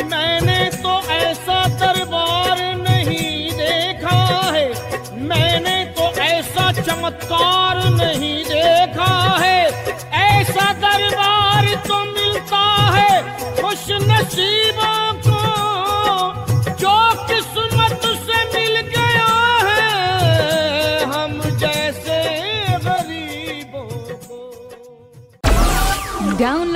मैंने तो ऐसा दरबार नहीं देखा है, मैंने तो ऐसा चमत्कार नहीं देखा है। ऐसा दरबार तो मिलता है खुश नसीबों को, जो किस्मत से मिल गया है हम जैसे गरीबों को। डाउन